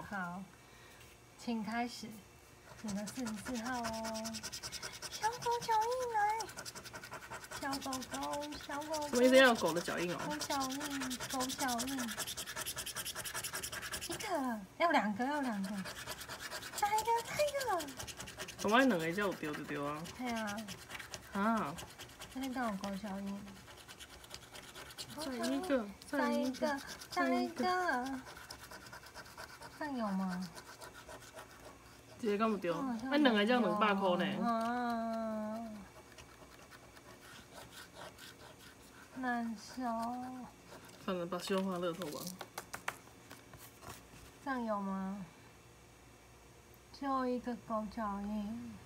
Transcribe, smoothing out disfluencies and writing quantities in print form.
好，请开始你的44号哦。小狗脚印来，小狗狗，小狗狗。 什么意思？要有狗的脚印哦。 狗脚印，狗脚印。一个，要两个，要两个。再一个，再一个。 我买两个才有丢就丢啊。 对啊。 啊。 这边都有狗脚印。 再一个， 再一个，再一个。看有吗？ 一个敢有丢？那两个才200块呢。 啊，难受。 算了，把希望放乐透吧。 这样有吗？最后一个狗脚印。